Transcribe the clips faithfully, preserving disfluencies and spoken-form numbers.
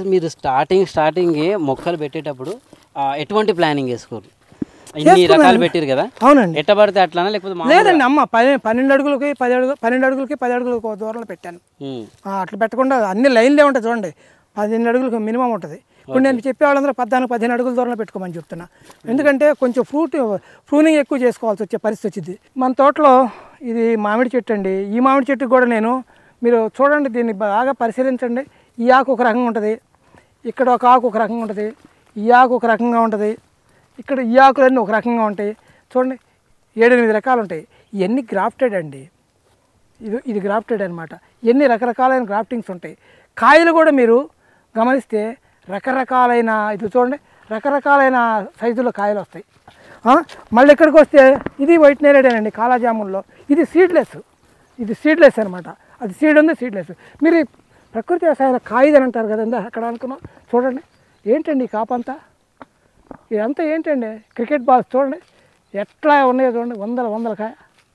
అంటే మీరు starting starting మొక్కలు పెట్టేటప్పుడు ఎటువంటి ప్లానింగ్ చేసుకోరు? ఇన్ని రకాలు పెట్టారు కదా. అవునండి. ఎట్ట పడితే అట్లానా లేకపోతే లేదండి అమ్మ పది పన్నెండు అడుగులకి పది అడుగు పన్నెండు అడుగులకి పది అడుగులకి దూరంలో పెట్టాను. అట్లా పెట్టకుండా అన్ని లైన్లే ఉంటాయి చూడండి. పదిహేను అడుగులకు మినిమం ఉంటుంది. ఇప్పుడు నేను చెప్పే వాళ్ళందరూ పద్నాలుగు పదిహేను అడుగుల దూరంలో పెట్టుకోమని చెప్తున్నా. ఎందుకంటే కొంచెం ఫ్రూట్ ప్రూనింగ్ ఎక్కువ చేసుకోవాల్సి వచ్చే పరిస్థితి వచ్చింది. మన తోటలో ఇది మామిడి చెట్టు అండి. ఈ మామిడి చెట్టుకు కూడా నేను మీరు చూడండి, దీన్ని బాగా పరిశీలించండి. ఈ ఆకు ఒక రకంగా ఉంటుంది, ఇక్కడ ఒక ఆకు ఒక రకంగా ఉంటుంది, ఈ ఆకు ఒక రకంగా ఉంటుంది, ఇక్కడ ఈ ఆకులన్నీ ఒక రకంగా ఉంటాయి. చూడండి ఏడెనిమిది రకాలు ఉంటాయి. ఇవన్నీ గ్రాఫ్టెడ్ అండి. ఇది ఇది గ్రాఫ్టెడ్ అనమాట. ఎన్ని రకరకాలైన గ్రాఫ్టింగ్స్ ఉంటాయి. కాయలు కూడా మీరు గమనిస్తే రకరకాలైన ఇది చూడండి రకరకాలైన సైజులో కాయలు వస్తాయి. మళ్ళీ ఇక్కడికి వస్తే ఇది వైట్ నేరేడేనండి కాలాజాముల్లో. ఇది సీడ్లెస్, ఇది సీడ్లెస్ అనమాట. అది సీడ్ ఉంది, సీడ్లెస్. మీరు ప్రకృతి వ్యవసాయంలో కాయిదని అంటారు కదండి, అక్కడ అనుకున్నాం. చూడండి ఏంటండి ఈ కాపంతా, ఇదంతా ఏంటండి క్రికెట్ బాల్స్ చూడండి ఎట్లా ఉన్నాయో చూడండి. వందల వందల కాయ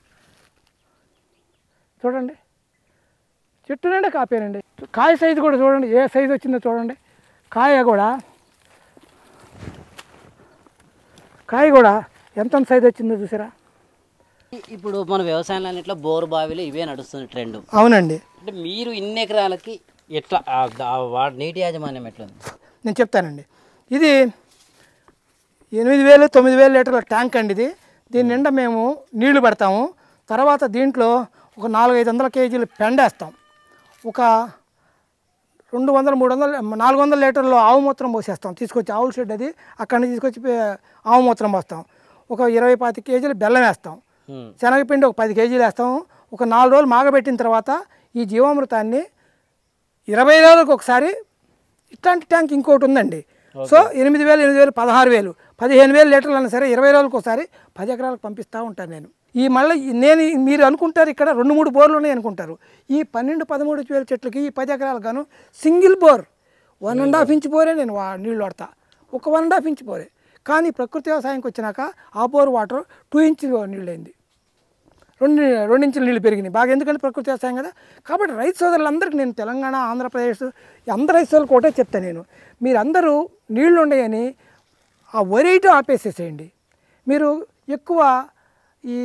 చూడండి, చెట్టు నిండా కాపేనండి. కాయ సైజు కూడా చూడండి ఏ సైజు వచ్చిందో చూడండి. కాయ కూడా కాయ కూడా ఎంత సైజు వచ్చిందో చూసారా. ఇప్పుడు మన వ్యవసాయంలో ఇట్లా బోరు బావిలు ఇవే నడుస్తుంది ట్రెండ్. అవునండి. అంటే మీరు ఇన్ని ఎకరాలకి ఎట్లా నీటి యాజమాన్యం ఎట్లా? నేను చెప్తానండి. ఇది ఎనిమిది వేలు తొమ్మిది వేల లీటర్ల ట్యాంక్ అండి ఇది. దీని నిండా మేము నీళ్లు పెడతాము. తర్వాత దీంట్లో ఒక నాలుగు ఐదు వందల కేజీలు పెండేస్తాం. ఒక రెండు వందల మూడు వందల నాలుగు వందల లీటర్లు ఆవు మూత్రం పోసేస్తాం. తీసుకొచ్చి ఆవుల షెడ్ అది అక్కడి నుంచి తీసుకొచ్చి ఆవు మూత్రం పోస్తాం. ఒక ఇరవై పాతి కేజీలు బెల్లం వేస్తాం. శనగపిండి ఒక పది కేజీలు వేస్తాము. ఒక నాలుగు రోజులు మాగబెట్టిన తర్వాత ఈ జీవామృతాన్ని ఇరవై రోజులకు ఒకసారి ఇట్లాంటి ట్యాంక్ ఇంకోటి ఉందండి. సో ఎనిమిది వేలు ఎనిమిది వేలు పదహారు వేలు పదిహేను వేలు లీటర్లు అయినా సరే ఇరవై రోజులకు ఒకసారి పది ఎకరాలకు పంపిస్తూ ఉంటాను నేను. ఈ మళ్ళీ నేను మీరు అనుకుంటారు ఇక్కడ రెండు మూడు బోర్లు ఉన్నాయి అనుకుంటారు. ఈ పన్నెండు పదమూడు వేల చెట్లకి ఈ పది ఎకరాలకు గాను single bore one and half inch బోరే నేను నీళ్ళు వాడతా. ఒక వన్ అండ్ హాఫ్ ఇంచ్ బోరే. కానీ ప్రకృతి వ్యవసాయంకి వచ్చినాక ఆ బోర్ వాటర్ టూ ఇంచ్ నీళ్ళు అయింది. రెండు రెండు ఇంచులు నీళ్ళు పెరిగినాయి బాగా. ఎందుకంటే ప్రకృతి వ్యవసాయం కదా. కాబట్టి రైతు సోదరులందరికీ నేను తెలంగాణ ఆంధ్రప్రదేశ్ అందరు రైతు సోదరులకు ఒకటే చెప్తాను నేను, మీరందరూ నీళ్లు ఉన్నాయని ఆ వరేయటం ఆపేసేసేయండి. మీరు ఎక్కువ ఈ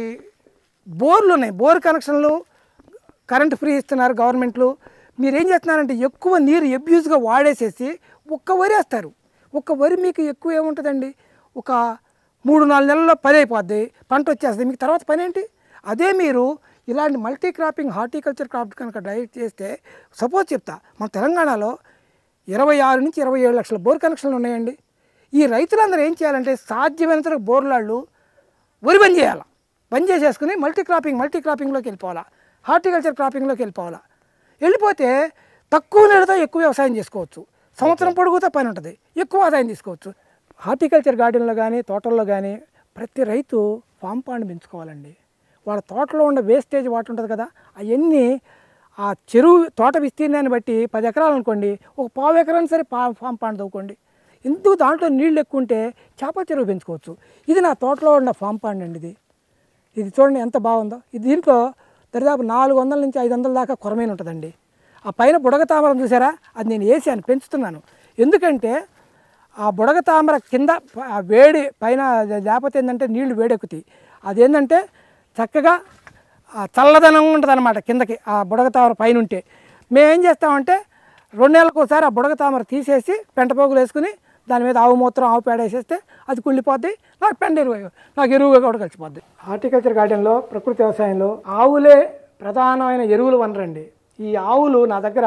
బోర్లు ఉన్నాయి, బోర్ కనెక్షన్లు కరెంటు ఫ్రీ ఇస్తున్నారు గవర్నమెంట్లు. మీరు ఏం చేస్తున్నారంటే ఎక్కువ నీరు అబ్యూజ్గా వాడేసేసి ఒక్క వరి వేస్తారు. ఒక్క వరి మీకు ఎక్కువ ఏముంటుందండి, ఒక మూడు నాలుగు నెలల్లో పని అయిపోద్ది, పంట వచ్చేస్తుంది, మీకు తర్వాత పని ఏంటి? అదే మీరు ఇలాంటి మల్టీ క్రాపింగ్ హార్టికల్చర్ క్రాప్ కనుక డైరెక్ట్ చేస్తే, సపోజ్ చెప్తా మన తెలంగాణలో ఇరవై ఆరు నుంచి ఇరవై ఏడు లక్షల బోర్ కనెక్షన్లు ఉన్నాయండి. ఈ రైతులందరూ ఏం చేయాలంటే సాధ్యమైనంత బోర్లాళ్ళు వరి బంద్ చేయాలి. బంద్ చేసేసుకుని మల్టీ క్రాపింగ్ మల్టీ క్రాపింగ్లోకి వెళ్ళిపోవాలా, హార్టికల్చర్ క్రాపింగ్లోకి వెళ్ళిపోవాలా. వెళ్ళిపోతే తక్కువ నీళ్ళతో ఎక్కువ వ్యవసాయం చేసుకోవచ్చు, సంవత్సరం పొడుగుతో పని ఉంటుంది, ఎక్కువ ఆదాయం తీసుకోవచ్చు. హార్టికల్చర్ గార్డెన్లో కానీ తోటల్లో కానీ ప్రతి రైతు ఫామ్ పాండ్ పెంచుకోవాలండి. వాళ్ళ తోటలో ఉండే వేస్టేజ్ వాటర్ ఉంటుంది కదా, అవన్నీ ఆ చెరువు తోట విస్తీర్ణాన్ని బట్టి పది ఎకరాలు అనుకోండి, ఒక పావు ఎకరాన్ని సరే పా ఫామ్ పాండ్ తవ్వుకోండి. ఎందుకు దాంట్లో నీళ్ళు ఎక్కువ ఉంటే చేపల చెరువు పెంచుకోవచ్చు. ఇది నా తోటలో ఉన్న ఫామ్ పాండ్ అండి. ఇది ఇది చూడండి ఎంత బాగుందో. ఇది దీంట్లో దరిదాపు నాలుగు వందల నుంచి ఐదు వందల దాకా కొరమైన ఉంటుందండి. ఆ పైన బుడగ తామరం చూసారా, అది నేను వేసాను పెంచుతున్నాను. ఎందుకంటే ఆ బుడగ తామర కింద ఆ వేడి పైన లేకపోతే ఏంటంటే నీళ్లు వేడెక్కుతాయి. అదేంటంటే చక్కగా చల్లదనం ఉంటుంది అనమాట కిందకి ఆ బుడగ తామర పైన ఉంటే. మేము ఏం చేస్తామంటే రెండు నెలలకు ఒకసారి ఆ బుడగ తామర తీసేసి పెంట పోగులు వేసుకుని దాని మీద ఆవు మూత్రం ఆవు పేడ వేసేస్తే అది కుళ్ళిపోద్ది, నాకు పెండ ఎరువు నాకు ఎరువుగా కూడా కలిసిపోద్ది. హార్టికల్చర్ గార్డెన్లో ప్రకృతి వ్యవసాయంలో ఆవులే ప్రధానమైన ఎరువులు వనరండి. ఈ ఆవులు నా దగ్గర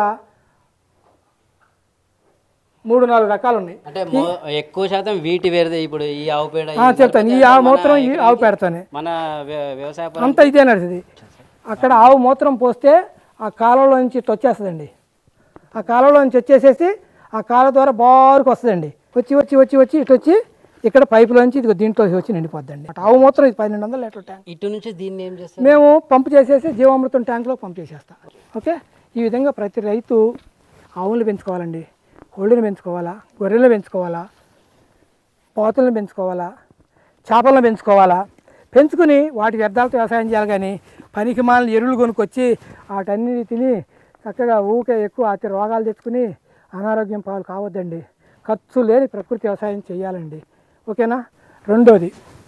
మూడు నాలుగు రకాలు ఉన్నాయి. అంటే ఎక్కువ శాతం వీటి వేరే ఇప్పుడు ఈ ఆవు పేడ చెప్తాను. ఈ ఆవు మూత్రం ఈ ఆవు పేడతోనే మన వ్యవసాయ అంతా ఇదే నడుస్తుంది. అక్కడ ఆవు మూత్రం పోస్తే ఆ కాలంలో నుంచి ఇటు వచ్చేస్తుందండి. ఆ కాలంలో నుంచి వచ్చేసేసి ఆ కాలం ద్వారా బారుకు వస్తుందండి. వచ్చి వచ్చి వచ్చి వచ్చి ఇటు వచ్చి ఇక్కడ పైపులోంచి ఇది దీంట్లో వచ్చి నిండిపోద్దండి. ఆవు మూత్రం ఇది పన్నెండు వందల లీటర్ ట్యాంక్. ఇటు నుంచి దీన్ని ఏం చేస్తాం మేము పంపు చేసేసి జీవామృతం ట్యాంక్లో పంపు చేసేస్తాం. ఓకే, ఈ విధంగా ప్రతి రైతు ఆవులను పెంచుకోవాలండి, కోళ్ళని పెంచుకోవాలా, గొర్రెలను పెంచుకోవాలా, పోతులను పెంచుకోవాలా, చేపలను పెంచుకోవాలా. పెంచుకుని వాటి వ్యర్థాలతో వ్యవసాయం చేయాలి. కానీ పనికి మాలిన ఎరువులు కొనుక్కొచ్చి వాటన్ని తిని చక్కగా ఊకే ఎక్కువ అతి రోగాలు తెచ్చుకుని అనారోగ్యం పాలు కావద్దండి. ఖర్చు లేని ప్రకృతి వ్యవసాయం చేయాలండి. ఓకేనా. రెండోది,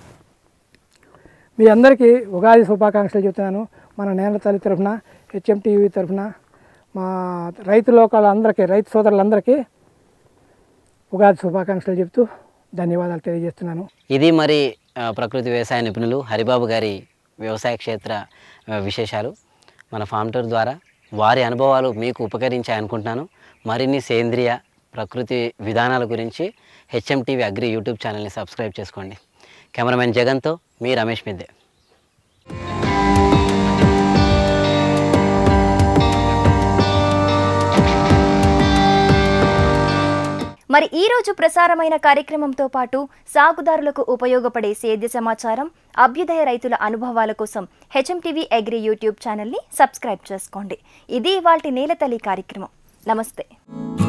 మీ అందరికీ ఉగాది శుభాకాంక్షలు చెప్తున్నాను. మన నేల తల్లి తరఫున, హెచ్ఎం టీవీ తరఫున, మా రైతు లోకాలందరికీ, రైతు సోదరులందరికీ ఉగాది శుభాకాంక్షలు చెప్తూ ధన్యవాదాలు తెలియజేస్తున్నాను. ఇది మరి ప్రకృతి వ్యవసాయ నిపుణులు హరిబాబు గారి వ్యవసాయ క్షేత్ర విశేషాలు. మన ఫామ్ టూర్ ద్వారా వారి అనుభవాలు మీకు ఉపకరించాయి అనుకుంటున్నాను. మరిన్ని సేంద్రియ ప్రకృతి విధానాల గురించి హెచ్ఎం టీవీ అగ్రి యూట్యూబ్ ఛానల్ని సబ్స్క్రైబ్ చేసుకోండి. కెమెరామెన్ జగన్తో మీ రమేష్ మిద్దే. మరి ఈ రోజు ప్రసారమైన కార్యక్రమంతో పాటు సాగుదారులకు ఉపయోగపడే సేద్య సమాచారం, అభ్యుదయ రైతుల అనుభవాల కోసం హెచ్ఎం టీవీ అగ్రి యూట్యూబ్ ఛానల్ని సబ్స్క్రైబ్ చేసుకోండి. ఇది ఇవాల్టి నేలతల్లి కార్యక్రమం. నమస్తే.